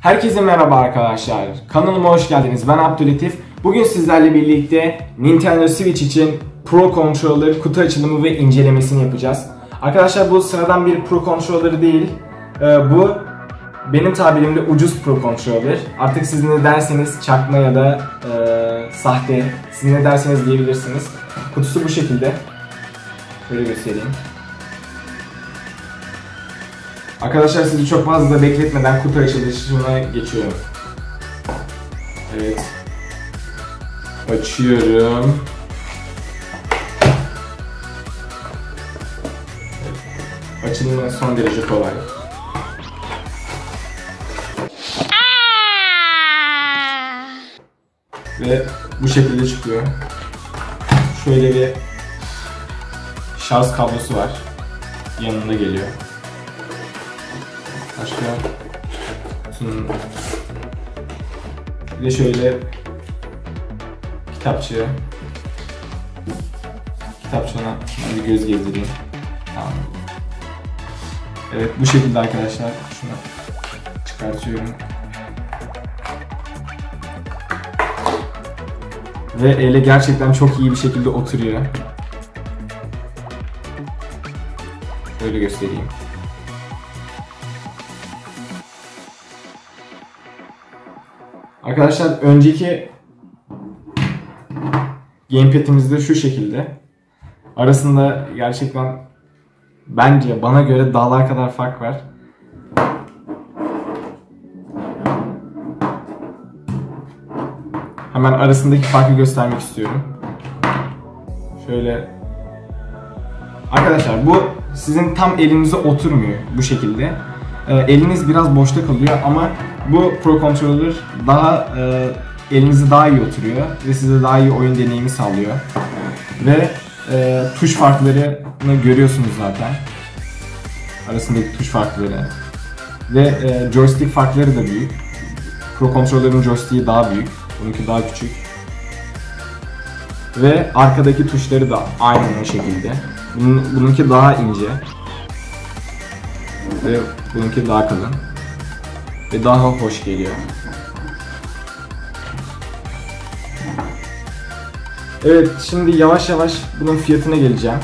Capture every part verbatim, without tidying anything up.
Herkese merhaba arkadaşlar. Kanalıma hoş geldiniz. Ben Abdülatif. Bugün sizlerle birlikte Nintendo Switch için Pro Controller kutu açılımı ve incelemesini yapacağız. Arkadaşlar bu sıradan bir Pro Controller değil. Bu benim tabirimde ucuz Pro Controller. Artık siz ne derseniz çakma ya da e, sahte, siz ne derseniz diyebilirsiniz. Kutusu bu şekilde. Şöyle göstereyim. Arkadaşlar sizi çok fazla bekletmeden kutu açılışına geçiyorum. Evet. Açıyorum. Evet. Açılımı son derece kolay. Ve bu şekilde çıkıyor. Şöyle bir şarj kablosu var. Yanında geliyor. Başka hmm. bir de şöyle kitapçı. Kitapçığına bir göz gezdireyim. Tamam. Evet bu şekilde arkadaşlar. Şunu çıkartıyorum. Ve ele gerçekten çok iyi bir şekilde oturuyor. Böyle göstereyim. Arkadaşlar önceki gamepad'imiz de şu şekilde. Arasında gerçekten bence bana göre dağlar kadar fark var. Hemen arasındaki farkı göstermek istiyorum. Şöyle. Arkadaşlar bu sizin tam elinize oturmuyor bu şekilde. Ee, eliniz biraz boşta kalıyor ama bu Pro Controller daha e, elinizi daha iyi oturuyor ve size daha iyi oyun deneyimi sağlıyor. Ve e, tuş farklarını görüyorsunuz zaten. Arasındaki tuş farkları. Ve e, joystick farkları da büyük. Pro Controller'ın joystick'i daha büyük. Bununki daha küçük. Ve arkadaki tuşları da aynı o şekilde. Bunun, bununki daha ince. Ve bununki daha kalın. Ve daha hoş geliyor. Evet, şimdi yavaş yavaş bunun fiyatına geleceğim.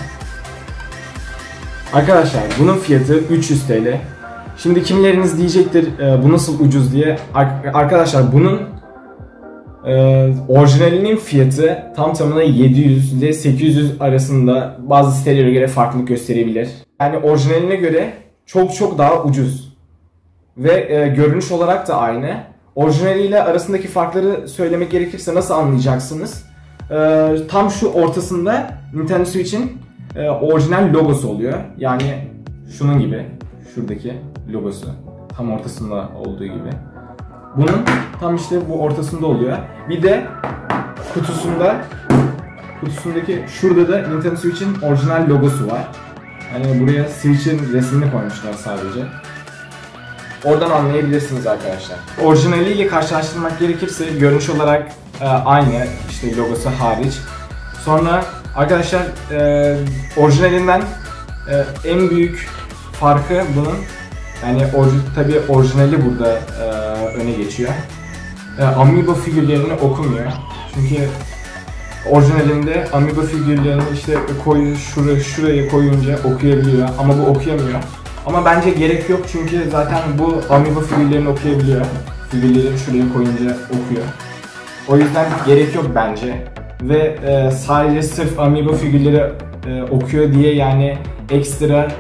Arkadaşlar bunun fiyatı üç yüz TL. Şimdi kimileriniz diyecektir e, bu nasıl ucuz diye. Arkadaşlar bunun e, orijinalinin fiyatı tam tamına yedi yüz ile sekiz yüz arasında, bazı sitelere göre farklılık gösterebilir. Yani orijinaline göre çok çok daha ucuz. Ve e, görünüş olarak da aynı. Orijinaliyle arasındaki farkları söylemek gerekirse nasıl anlayacaksınız? E, tam şu ortasında Nintendo Switch'in e, orijinal logosu oluyor. Yani şunun gibi, şuradaki logosu. Tam ortasında olduğu gibi. Bunun tam işte bu ortasında oluyor. Bir de kutusunda, kutusundaki şurada da Nintendo Switch'in orijinal logosu var. Hani buraya Switch'in resmini koymuşlar sadece. Oradan anlayabilirsiniz arkadaşlar. Orijinaliyle karşılaştırmak gerekirse görünüş olarak e, aynı, işte logosu hariç. Sonra arkadaşlar e, orijinalinden e, en büyük farkı bunun, yani tabi orijinali burada e, öne geçiyor. E, Amiibo figürlerini okumuyor. Çünkü orijinalinde Amiibo figürlerini işte koy, şuraya, şuraya koyunca okuyabiliyor ama bu okuyamıyor. Ama bence gerek yok çünkü zaten bu Amiibo figürlerini okuyabiliyor. Figürleri şuraya koyunca okuyor. O yüzden gerek yok bence. Ve e, sadece sırf Amiibo figürleri e, okuyor diye yani ekstra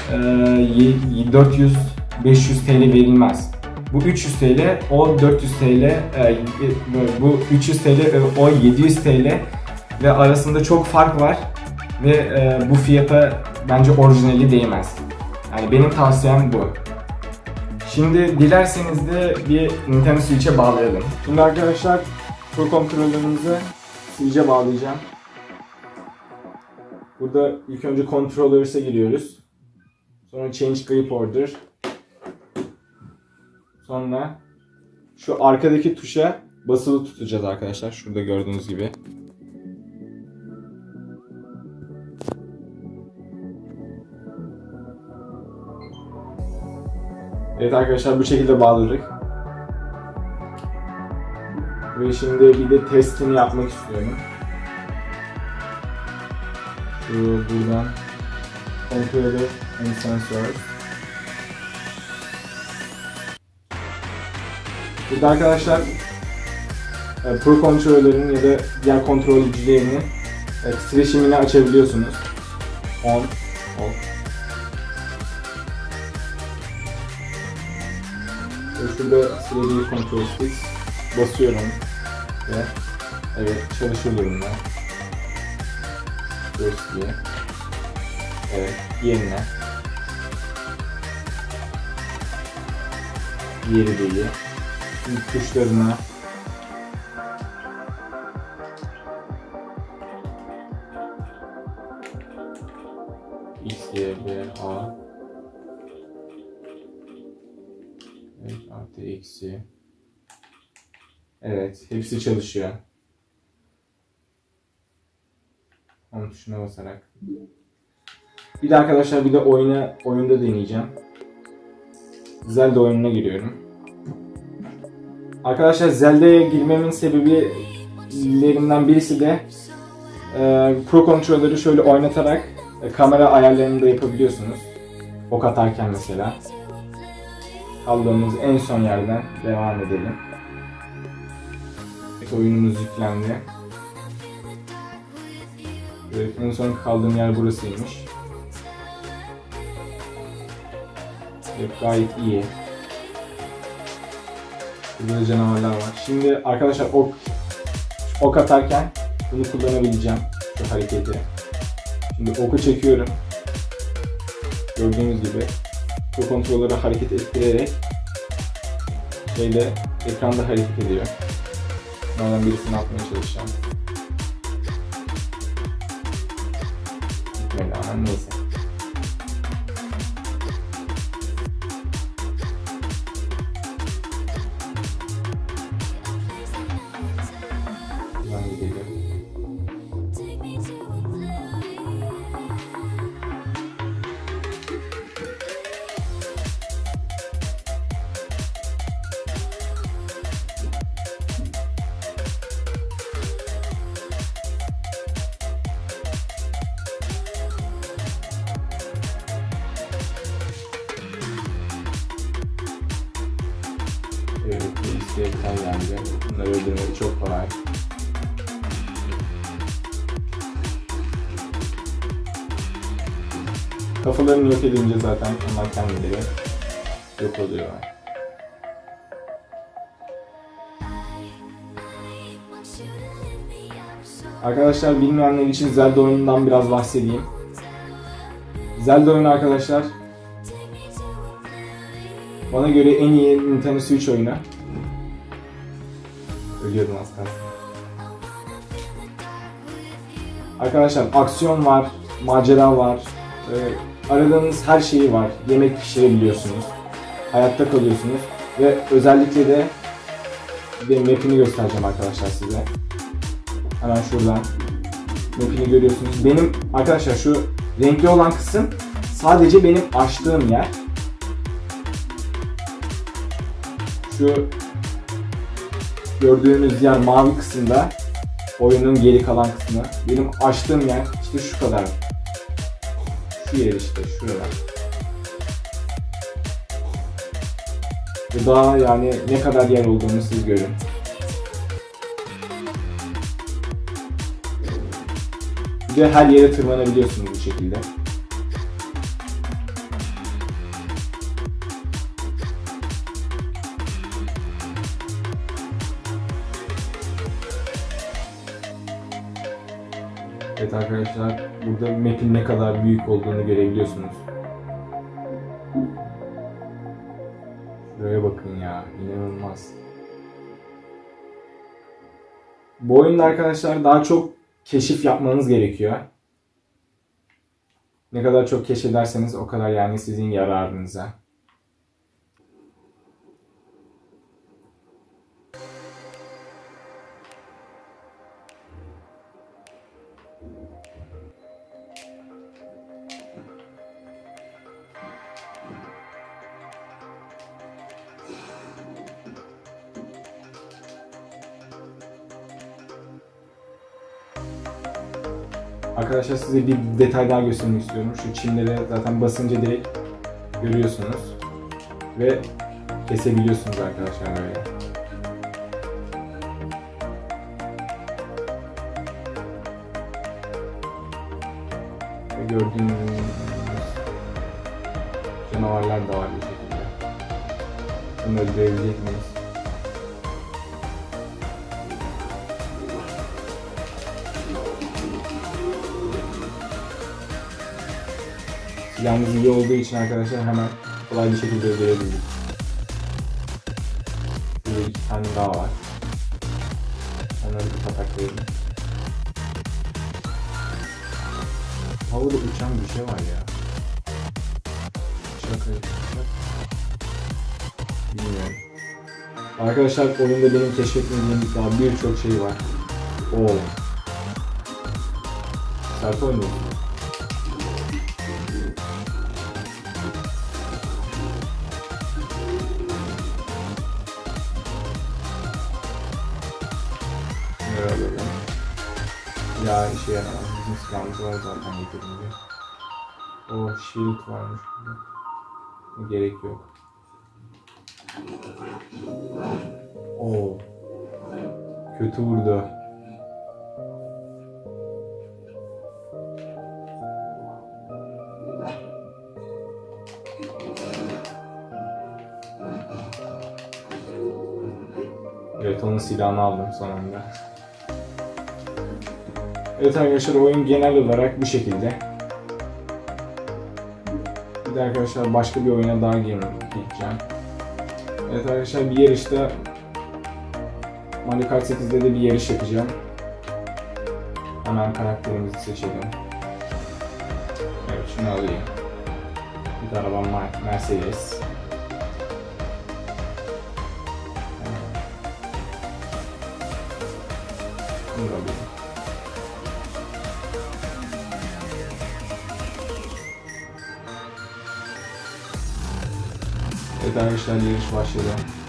e, dört yüz beş yüz TL verilmez. Bu üç yüz TL, o dört yüz TL, e, bu üç yüz TL, o yedi yüz TL ve arasında çok fark var. Ve e, bu fiyata bence orijinali değmez. Yani benim tavsiyem bu. Şimdi dilerseniz de bir Nintendo Switch'e bağlayalım. Şimdi arkadaşlar Pro Controller'ımızı Switch'e bağlayacağım. Burada ilk önce Controllers'a giriyoruz. Sonra Change Grip Order. Sonra şu arkadaki tuşa basılı tutacağız arkadaşlar. Şurada gördüğünüz gibi. Evet arkadaşlar, bu şekilde bağladık. Ve şimdi bir de testini yapmak istiyorum. Şu buradan Controller and Sensors. Burada arkadaşlar Pro Controller'ın ya da diğer kontrolcülerini titreşimini açabiliyorsunuz. On, off. Ve şurada üç D Control Sticks basıyorum ve evet çalışır durumda. First diye. Evet, yerine. Diğeri de iyi. Şimdi tuşlarına X, Y, B, A. Evet, artı eksi. Evet, hepsi çalışıyor. Onun tuşuna basarak. Bir de arkadaşlar bir de oyuna oyunda deneyeceğim. Zelda oyununa giriyorum. Arkadaşlar Zelda'ya girmemin sebeplerinden birisi de e, Pro Controller'ı şöyle oynatarak e, kamera ayarlarını da yapabiliyorsunuz. Ok atarken mesela. Kaldığımız en son yerden devam edelim. Evet, oyunumuz yüklendi. Evet, en son kaldığım yer burasıymış. Evet, gayet iyi. Burada canavarlar var. Şimdi arkadaşlar ok, ok atarken bunu kullanabileceğim. Şu hareketi. Şimdi oku çekiyorum. Gördüğünüz gibi bu kontrolleri hareket ettirerek şeyde ekranda hareket ediyor. Bunlardan birisini atmaya çalışacağım. Gitmedi ama neyse. Buradan gidelim. Evet, bu istekler geldi. Bunları öldürmek çok kolay. Kafalarını yok edince zaten onlar kendileri yok oluyorlar. Arkadaşlar bilmeyenler için Zelda oyunundan biraz bahsedeyim. Zelda oyunu arkadaşlar bana göre en iyi Nintendo Switch oyunu. Ölüyordum az kalsın. Arkadaşlar aksiyon var, macera var, e, aradığınız her şeyi var. Yemek pişirebiliyorsunuz, hayatta kalıyorsunuz ve özellikle de bir map'ini göstereceğim arkadaşlar size. Hemen şuradan map'ini görüyorsunuz. Benim arkadaşlar şu renkli olan kısım sadece benim açtığım yer. Şu gördüğünüz yer mavi kısımda oyunun geri kalan kısmı. Benim açtığım yer işte şu kadar. Şu yer işte şurada. Bu daha yani ne kadar yer olduğunu siz görün. Bir de her yere tırmanabiliyorsunuz bu şekilde. Evet arkadaşlar, burada map'in ne kadar büyük olduğunu görebiliyorsunuz. Şuraya bakın ya, inanılmaz. Bu oyunda arkadaşlar daha çok keşif yapmanız gerekiyor. Ne kadar çok keşfederseniz o kadar yani sizin yararınıza. Arkadaşlar size bir detay daha göstermek istiyorum. Şu çimleri zaten basınca direkt görüyorsunuz. Ve kesebiliyorsunuz arkadaşlar böyle. Ve gördüğünüz canavarlar da var bu şekilde. Bunu öldürebilecek miyiz? Silahımız iyi olduğu için arkadaşlar hemen kolay bir şekilde öldürebildik. Burada iki tane daha var. Onları bir pataklayalım. Havada uçan bir şey var ya. Şaka yapacak. Bilmiyorum. Arkadaşlar oyunda benim keşfetmediğim daha birçok şey var. Oo. Sert oynuyor. Ya işe yaramaz. Bizim silahımız var zaten yeterince. O shield varmış burada. Gerek yok. Oo. Kötü vurdu. Evet, onun silahını aldım son anda. Evet arkadaşlar, oyun genel olarak bu şekilde. Bir de arkadaşlar başka bir oyuna daha gireceğim. Evet arkadaşlar, bir yarışta Mario Kart sekizde de bir yarış yapacağım. Hemen karakterimizi seçelim. Evet, şunu alayım. Bir de arabam Mercedes. Bunu da alayım. Evet arkadaşlar, yarış başladı.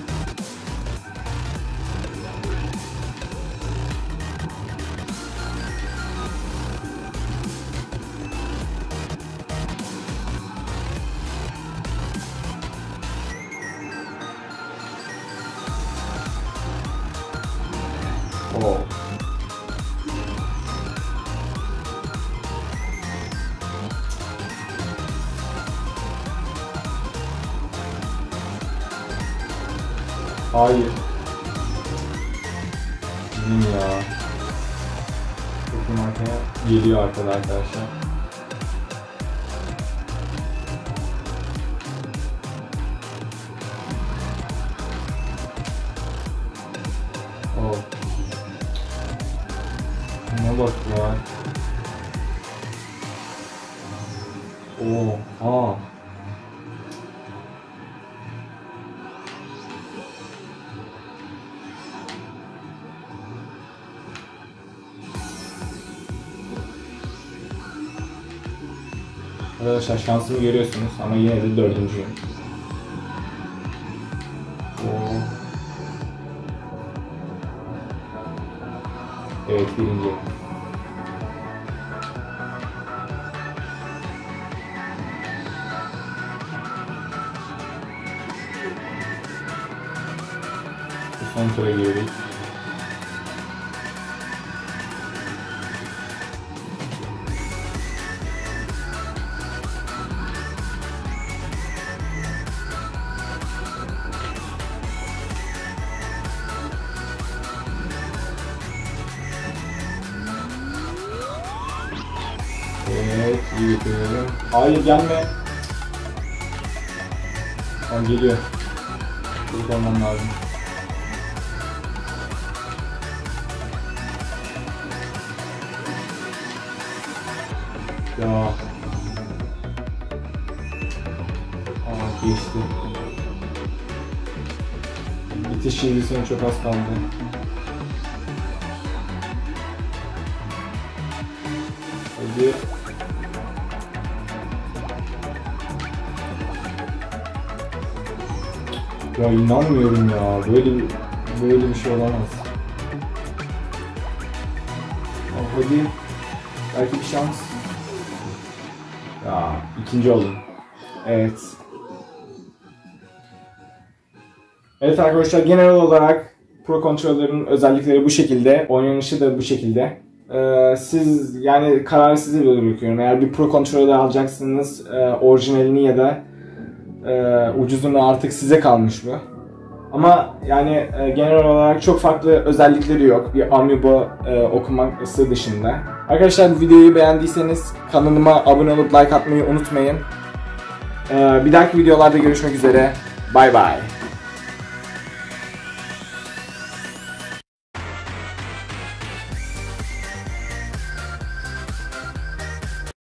Oh. Hayır. Bizim ya. Bakın arkaya geliyor arkada arkadaşlar. Oh. Ne bak ya. Oha. Arkadaşlar şansımı görüyorsunuz ama yine de dördüncüyüm. Oo. Evet, birinci. Son tura girdik. Evet, iyi getiriyorum. Hayır, gelme. Aa, geliyor. İlk olmam lazım. Ya. Aa, geçti. Bitiş şiirisine çok az kaldı. Hadi. Ya inanmıyorum ya. Böyle böyle bir şey olamaz. Aa, hadi. Belki bir şans. Ya ikinci oldum. Evet. Evet arkadaşlar, genel olarak Pro Controller'ın özellikleri bu şekilde. Oynanışı da bu şekilde. Ee, siz yani kararı size bırakıyorum. Eğer bir Pro Controller alacaksınız, e, orijinalini ya da e, ucuzunu artık size kalmış bu. Ama yani e, genel olarak çok farklı özellikleri yok. Bir Amiibo e, okuması dışında. Arkadaşlar, videoyu beğendiyseniz kanalıma abone olup like atmayı unutmayın. E, bir dahaki videolarda görüşmek üzere. Bye bye.